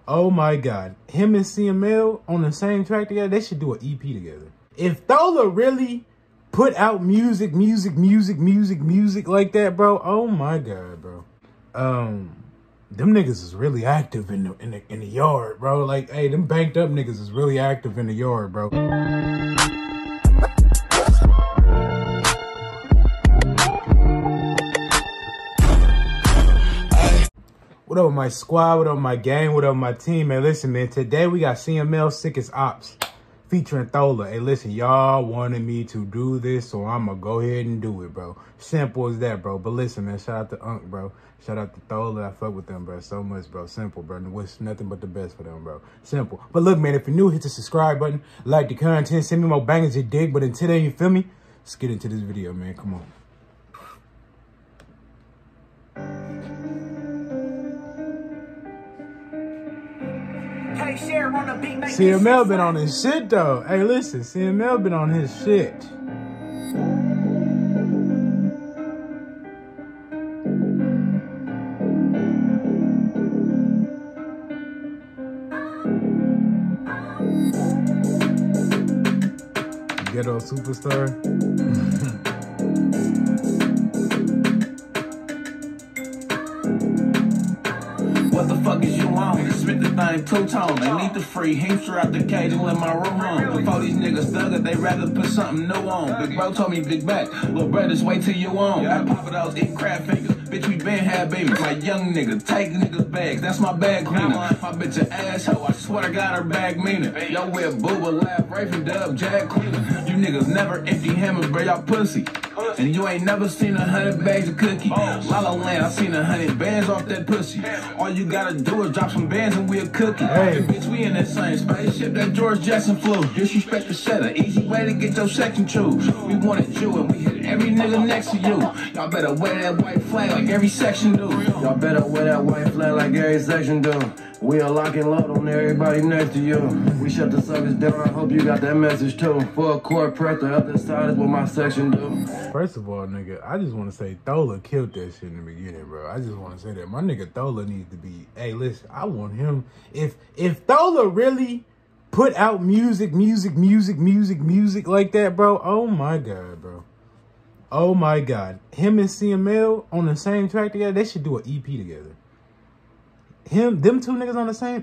Oh my God. Him and CML on the same track together, they should do an EP together. If Thola really put out music like that, bro, oh my God, bro. Them niggas is really active in the yard, bro. Like, hey, them banked up niggas is really active in the yard, bro. What up, my squad? What up, my gang? What up, my team? Man, listen, man. Today we got CML Sickest Ops featuring Thola. Hey, listen, y'all wanted me to do this, so I'm gonna go ahead and do it, bro. Simple as that, bro. But listen, man, shout out to Unc, bro. Shout out to Thola. I fuck with them, bro, so much, bro. Simple, bro. Wish nothing but the best for them, bro. Simple. But look, man, if you're new, hit the subscribe button, like the content, send me more bangers you dig. But until then, you feel me? Let's get into this video, man. Come on. CML been on his shit, though. Hey, listen, CML been on his shit. Ghetto superstar. What the fuck is you on? Just spit the thing two-tone. They need the free hamster out the cage and let my room on. Before these niggas thugger, they rather put something new on. Big bro told me big back. Little brothers wait till you on. Got pop it out, eat crab fingers. Bitch, we been had babies. Like young niggas, take niggas' bags. That's my bag cleaner. My bitch an asshole. I swear I got her bag meaning. Yo, wear booba, laugh, Raven, dub, jag cleaner. You niggas never empty hammers, bro, y'all pussy. And you ain't never seen 100 bags of cookie. La La Land, I seen 100 bands off that pussy. All you gotta do is drop some bands and we'll cook it. Hey. Bitch, we in that same spaceship that George Jetson flew. Disrespect the setter, easy way to get your section choose. We wanted you and we hit every nigga next to you. Y'all better wear that white flag like every section do. Y'all better wear that white flag like every section do. We are locking load on everybody next to you. We shut the suckers down. I hope you got that message too. Full court press, the other side is what my section do. First of all, nigga, I just want to say Thola killed that shit in the beginning, bro. I just want to say that. My nigga Thola needs to be, hey, listen, I want him. If Thola really put out music like that, bro, oh my God, bro. Oh my God. Him and CML on the same track together, they should do an EP together. Them two niggas on the same.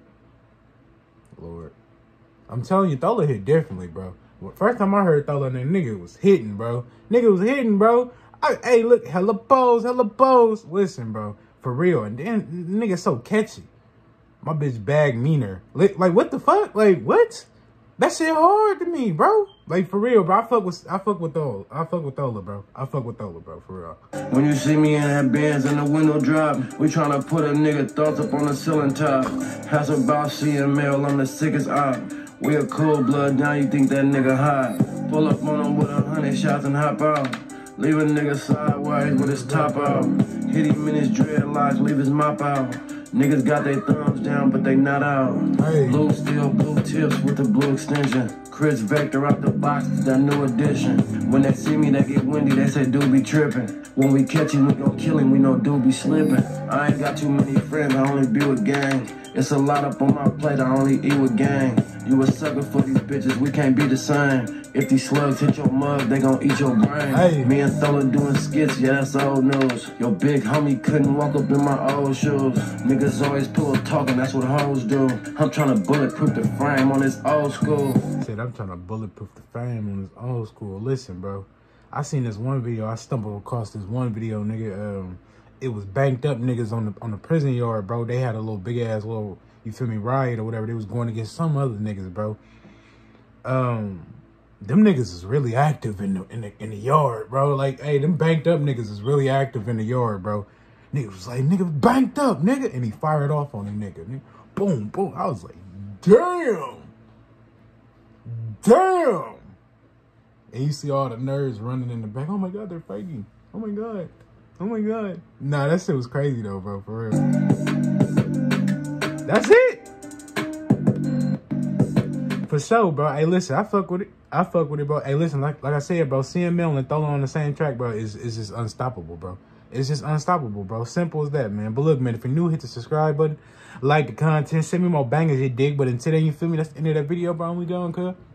Lord. I'm telling you, Thola hit differently, bro. First time I heard Thola, that nigga was hitting, bro. Nigga was hitting, bro. Hey, look, hella pose. Listen, bro. For real. And then, nigga so catchy. My bitch bag meaner. Like, what the fuck? Like, what? That shit hard to me, bro. Like, for real, bro. I fuck with Thola. I fuck with Thola, bro. For real. When you see me in that Benz and the window drop, we tryna put a nigga thoughts up on the ceiling top. How's about CML, I'm the sickest op. We a cool blood, now you think that nigga hot. Pull up on him with 100 shots and hop out. Leave a nigga sideways with his top out. Hit him in his dreadlocks, leave his mop out. Niggas got their thumbs down, but they not out. Hey. Blue steel, blue tips with the blue extension. Chris Vector out the box, that new edition. When they see me, they get windy, they say, dude be tripping. When we catch him, we gon' kill him, we know dude be slipping. I ain't got too many friends, I only be with gang. It's a lot up on my plate, I only eat with gang. You a sucker for these bitches, we can't be the same. If these slugs hit your mug, they gon' eat your brain. Hey. Me and Thola doing skits, yeah, that's old news. Your big homie couldn't walk up in my old shoes. Niggas always pillow talking, that's what hoes do. I'm tryna bulletproof the frame on this old school. Said I'm trying to bulletproof the frame on this old school. Listen, bro. I seen this one video. I stumbled across this one video, nigga. It was banked up niggas on the prison yard, bro. They had a little big ass little, you feel me, riot or whatever. They was going against some other niggas, bro. Them niggas is really active in the yard, bro. Like, hey, them banked up niggas is really active in the yard, bro. Niggas was like, nigga, banked up, nigga. And he fired off on the nigga. Boom, boom. I was like, damn. And you see all the nerds running in the back. Oh my God, they're fighting. Oh my God. Nah, that shit was crazy though, bro, for real. That's it. For sure, bro. Hey, listen, I fuck with it, bro. Hey, listen, like I said, bro, CML and Thola on the same track, bro, is just unstoppable, bro. It's just unstoppable, bro. Simple as that, man. But look, man, if you're new, hit the subscribe button, like the content, send me more bangers, you dig. But until then, you feel me? That's the end of that video, bro. We done, cuz.